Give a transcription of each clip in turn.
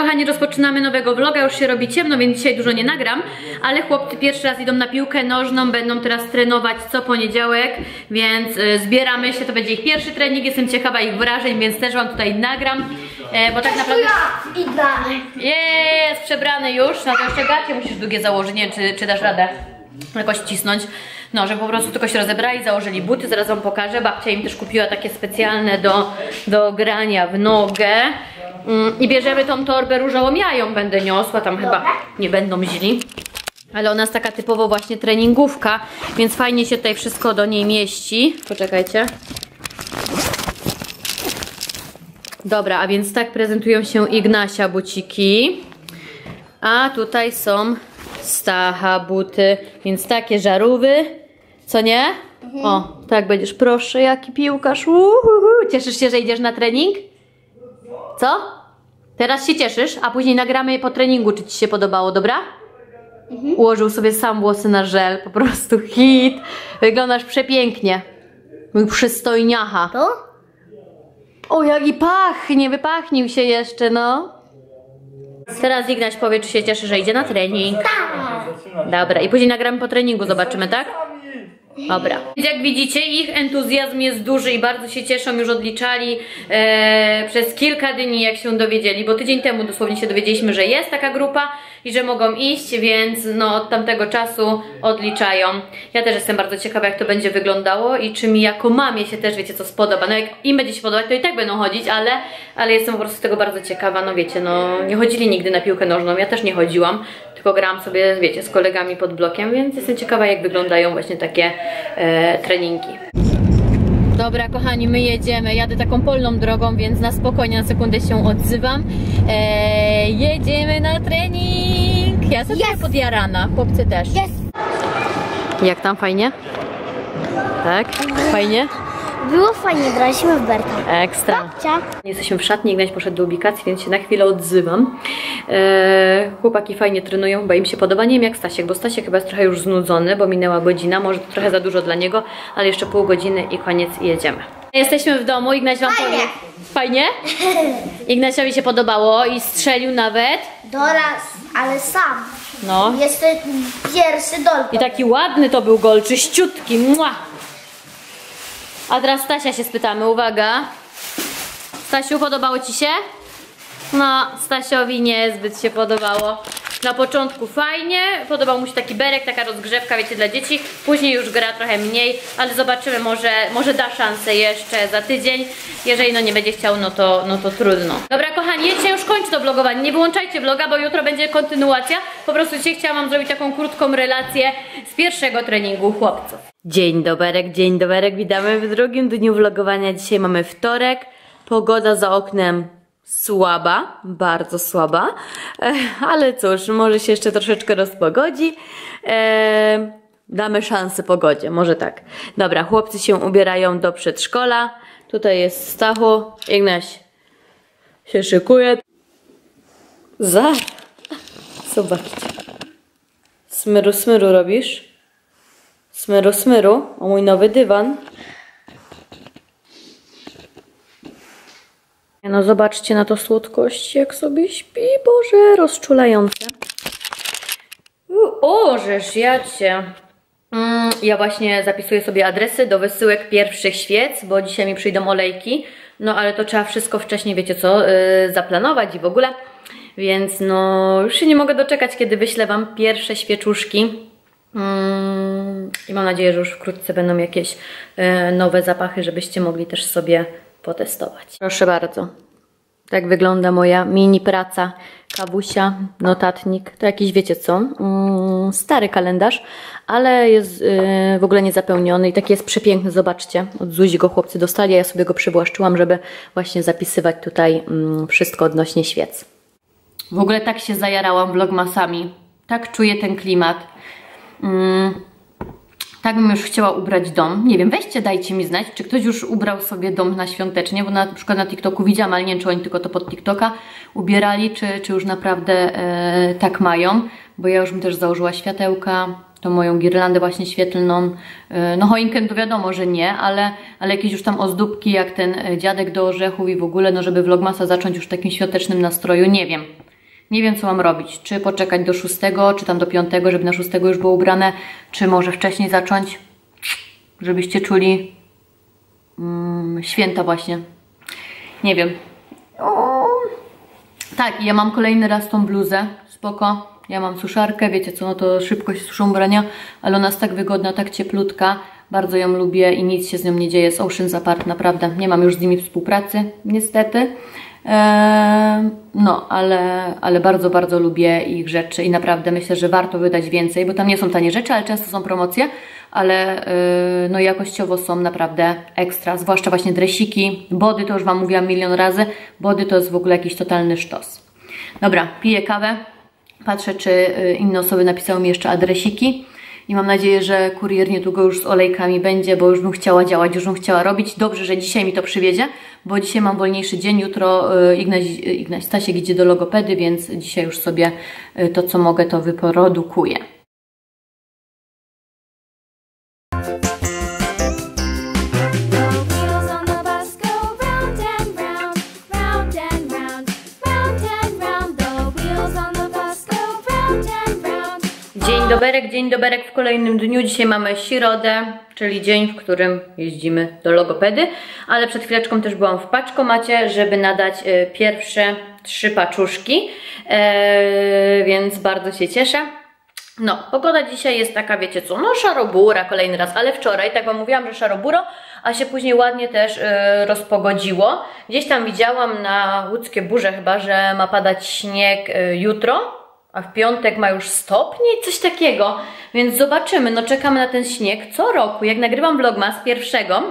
kochani, rozpoczynamy nowego vloga, już się robi ciemno, więc dzisiaj dużo nie nagram, ale chłopcy pierwszy raz idą na piłkę nożną, będą teraz trenować co poniedziałek, więc zbieramy się, to będzie ich pierwszy trening, jestem ciekawa ich wrażeń, więc też wam tutaj nagram, bo tak naprawdę... Jest przebrany już, na to jeszcze gacie musisz długie założyć, nie wiem czy dasz radę jakoś cisnąć. No, żeby po prostu tylko się rozebrali, założyli buty, zaraz wam pokażę. Babcia im też kupiła takie specjalne do grania w nogę. I bierzemy tą torbę różową, ja ją będę niosła, tam chyba nie będą źli. Ale ona jest taka typowo właśnie treningówka, więc fajnie się tutaj wszystko do niej mieści. Poczekajcie. Dobra, a więc tak prezentują się Ignasia buciki. A tutaj są Stacha buty, więc takie żarówy. Co nie? O, tak będziesz, proszę, jaki piłkarz. Cieszysz się, że idziesz na trening? Co? Teraz się cieszysz, a później nagramy po treningu, czy ci się podobało, dobra? Ułożył sobie sam włosy na żel, po prostu hit. Wyglądasz przepięknie. Mój przystojniacha. To? O, jak i pachnie, wypachnił się jeszcze, no. Teraz Ignaś powie, czy się cieszy, że idzie na trening. Dobra, i później nagramy po treningu, zobaczymy, tak? Dobra. Jak widzicie, ich entuzjazm jest duży i bardzo się cieszą, już odliczali przez kilka dni, jak się dowiedzieli, bo tydzień temu dosłownie się dowiedzieliśmy, że jest taka grupa i że mogą iść, więc no od tamtego czasu odliczają. Ja też jestem bardzo ciekawa, jak to będzie wyglądało i czy mi jako mamie się też, wiecie, co spodoba. No jak im będzie się podobać, to i tak będą chodzić, ale jestem po prostu tego bardzo ciekawa. No wiecie, no nie chodzili nigdy na piłkę nożną, ja też nie chodziłam, tylko grałam sobie, wiecie, z kolegami pod blokiem, więc jestem ciekawa, jak wyglądają właśnie takie treningi. Dobra, kochani, my jedziemy. Jadę taką polną drogą, więc na spokojnie, na sekundę się odzywam. Jedziemy na trening. Ja jestem yes. Podjarana, chłopcy też. Yes. Jak tam, fajnie? Tak? Fajnie? Było fajnie, graliśmy w Berta. Ekstra. Jesteśmy w szatni, Ignaś poszedł do ubikacji, więc się na chwilę odzywam. Chłopaki fajnie trenują, bo im się podoba. Nie wiem jak Stasiek, bo Stasiek chyba jest trochę już znudzony, bo minęła godzina, może to trochę za dużo dla niego, ale jeszcze pół godziny i koniec i jedziemy. Jesteśmy w domu, Ignaś wam powie. Fajnie? Ignasiowi się podobało i strzelił nawet. Doraz, ale sam. No. Jest to pierwszy gol. I taki ładny to był gol, czyściutki. Mua. A teraz Stasia się spytamy, uwaga. Stasiu, podobało ci się? No, Stasiowi niezbyt się podobało. Na początku fajnie, podobał mu się taki berek, taka rozgrzewka, wiecie, dla dzieci. Później już gra trochę mniej, ale zobaczymy, może da szansę jeszcze za tydzień. Jeżeli no nie będzie chciał, no to trudno. Dobra, kochani, ja dzisiaj już kończę to vlogowanie. Nie wyłączajcie vloga, bo jutro będzie kontynuacja. Po prostu dzisiaj chciałam wam zrobić taką krótką relację z pierwszego treningu chłopców. Dzień doberek, witamy w drugim dniu vlogowania. Dzisiaj mamy wtorek, pogoda za oknem słaba, bardzo słaba, ale cóż, może się jeszcze troszeczkę rozpogodzi. Damy szansę pogodzie, może tak. Dobra, chłopcy się ubierają do przedszkola. Tutaj jest Stachu, Ignaś się szykuje. Zobaczcie. Smyru robisz? Smyru, o mój nowy dywan. No zobaczcie na to słodkość, jak sobie śpi, Boże, rozczulające. O, żeż jacie. Ja właśnie zapisuję sobie adresy do wysyłek pierwszych świec, bo dzisiaj mi przyjdą olejki. No ale to trzeba wszystko wcześniej, wiecie co, zaplanować i w ogóle. Więc no już się nie mogę doczekać, kiedy wyślę wam pierwsze świeczuszki. I mam nadzieję, że już wkrótce będą jakieś nowe zapachy, żebyście mogli też sobie potestować. Proszę bardzo. Tak wygląda moja mini praca. Kawusia, notatnik. To jakiś, wiecie co, stary kalendarz, ale jest w ogóle niezapełniony i taki jest przepiękny, zobaczcie. Od Zuzi go chłopcy dostali, a ja sobie go przywłaszczyłam, żeby właśnie zapisywać tutaj wszystko odnośnie świec. W ogóle tak się zajarałam vlogmasami. Tak czuję ten klimat. Tak bym już chciała ubrać dom. Nie wiem, weźcie, dajcie mi znać, czy ktoś już ubrał sobie dom na świątecznie, bo na przykład na TikToku widziałam, ale nie wiem, czy oni tylko to pod TikToka ubierali, czy już naprawdę tak mają, bo ja już bym też założyła światełka, tą moją girlandę właśnie świetlną. No choinkę to wiadomo, że nie, ale jakieś już tam ozdóbki, jak ten dziadek do orzechów i w ogóle, no żeby vlogmasa zacząć już w takim świątecznym nastroju, nie wiem. Nie wiem, co mam robić. Czy poczekać do 6, czy tam do 5, żeby na 6 już było ubrane, czy może wcześniej zacząć, żebyście czuli święta właśnie. Nie wiem. Tak, ja mam kolejny raz tą bluzę. Spoko. Ja mam suszarkę, wiecie co, no to szybko się suszą ubrania, ale ona jest tak wygodna, tak cieplutka. Bardzo ją lubię i nic się z nią nie dzieje. Z Oceans Apart, naprawdę. Nie mam już z nimi współpracy, niestety. No, ale bardzo, bardzo lubię ich rzeczy i naprawdę myślę, że warto wydać więcej, bo tam nie są tanie rzeczy, ale często są promocje, ale no jakościowo są naprawdę ekstra, zwłaszcza właśnie dresiki, body, to już Wam mówiłam milion razy, body to jest w ogóle jakiś totalny sztos. Dobra, piję kawę, patrzę, czy inne osoby napisały mi jeszcze adresiki. I mam nadzieję, że kurier niedługo już z olejkami będzie, bo już bym chciała działać, już bym chciała robić. Dobrze, że dzisiaj mi to przywiezie, bo dzisiaj mam wolniejszy dzień. Jutro Ignaś Stasiek idzie do logopedy, więc dzisiaj już sobie to, co mogę, to wyprodukuję. Dzień doberek w kolejnym dniu. Dzisiaj mamy środę, czyli dzień, w którym jeździmy do logopedy, ale przed chwileczką też byłam w paczkomacie, żeby nadać pierwsze 3 paczuszki, więc bardzo się cieszę. No, pogoda dzisiaj jest taka, wiecie co, no szarobura kolejny raz, ale wczoraj, tak Wam mówiłam, że szaroburo, a się później ładnie też rozpogodziło. Gdzieś tam widziałam na łódzkie burze chyba, że ma padać śnieg jutro, a w piątek ma już stopnie, coś takiego, więc zobaczymy, no czekamy na ten śnieg. Co roku, jak nagrywam vlogmas pierwszego,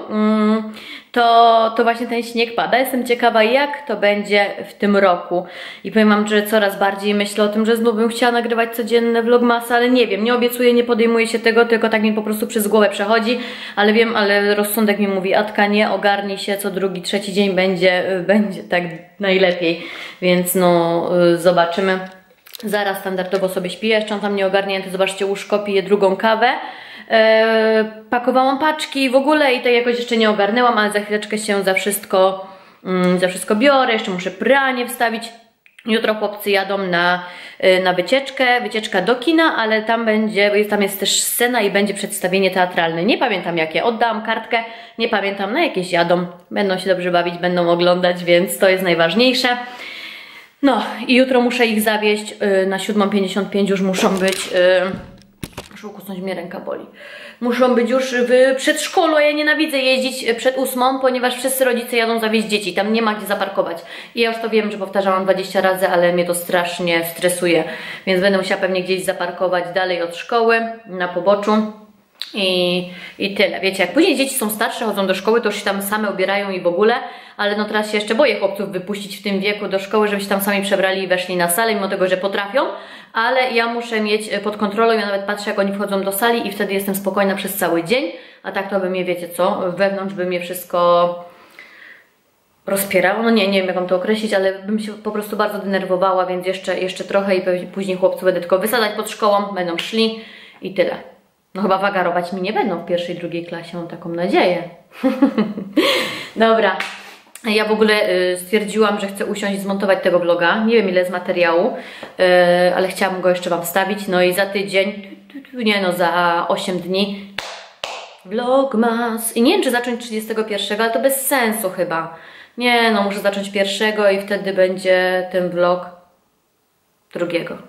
to właśnie ten śnieg pada. Jestem ciekawa, jak to będzie w tym roku. I powiem Wam, że coraz bardziej myślę o tym, że znów bym chciała nagrywać codzienne vlogmasy, ale nie wiem, nie obiecuję, nie podejmuję się tego, tylko tak mi po prostu przez głowę przechodzi, ale wiem, ale rozsądek mi mówi, Atka, nie, ogarnij się, co drugi, trzeci dzień będzie tak najlepiej, więc no zobaczymy. Zaraz standardowo sobie śpię, jeszcze tam nie ogarnięty, zobaczcie, łóżko, piję drugą kawę. Pakowałam paczki w ogóle i to jakoś jeszcze nie ogarnęłam, ale za chwileczkę się za wszystko biorę, jeszcze muszę pranie wstawić. Jutro chłopcy jadą na wycieczka do kina, ale tam jest też scena i będzie przedstawienie teatralne. Nie pamiętam jakie, oddałam kartkę, nie pamiętam, na jakieś jadą. Będą się dobrze bawić, będą oglądać, więc to jest najważniejsze. No i jutro muszę ich zawieźć, na 7:55 już muszą być, muszę ukusnąć, mnie ręka boli. Muszą być już w przedszkolu, a ja nienawidzę jeździć przed 8, ponieważ wszyscy rodzice jadą zawieźć dzieci, tam nie ma gdzie zaparkować. I ja już to wiem, że powtarzałam 20 razy, ale mnie to strasznie stresuje, więc będę musiała pewnie gdzieś zaparkować dalej od szkoły, na poboczu. I tyle. Wiecie, jak później dzieci są starsze, chodzą do szkoły, to już się tam same ubierają i w ogóle, ale no teraz się jeszcze boję chłopców wypuścić w tym wieku do szkoły, żeby się tam sami przebrali i weszli na salę, mimo tego, że potrafią, ale ja muszę mieć pod kontrolą, ja nawet patrzę, jak oni wchodzą do sali i wtedy jestem spokojna przez cały dzień, a tak to by mnie, wiecie co, wewnątrz by mnie wszystko rozpierało, no nie wiem jak wam to określić, ale bym się po prostu bardzo denerwowała, więc jeszcze trochę i później chłopców będę tylko wysadzać pod szkołą, będą szli i tyle. No chyba wagarować mi nie będą w pierwszej, drugiej klasie, mam taką nadzieję. Dobra, ja w ogóle stwierdziłam, że chcę usiąść i zmontować tego vloga. Nie wiem ile jest materiału, ale chciałam go jeszcze Wam wstawić. No i za tydzień, za 8 dni vlogmas. I nie wiem, czy zacząć 31, ale to bez sensu chyba. Nie, no muszę zacząć 1 i wtedy będzie ten vlog 2.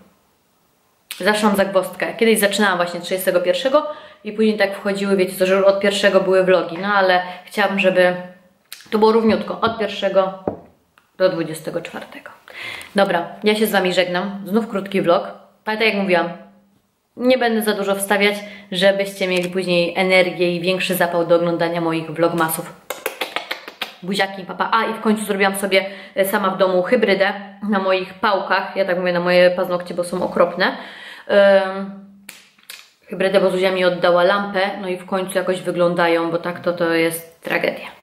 Zawsze mam zagwozdkę. Kiedyś zaczynałam właśnie 31 i później tak wchodziły, wiecie co, że już od 1 były vlogi, no ale chciałam, żeby to było równiutko, od 1 do 24. Dobra, ja się z Wami żegnam, znów krótki vlog, ale tak jak mówiłam, nie będę za dużo wstawiać, żebyście mieli później energię i większy zapał do oglądania moich vlogmasów. Buziaki, papa. A i w końcu zrobiłam sobie sama w domu hybrydę na moich pałkach, ja tak mówię na moje paznokcie, bo są okropne. Hybrydę, bo Zuzia mi oddała lampę, no i w końcu jakoś wyglądają, bo tak to jest tragedia.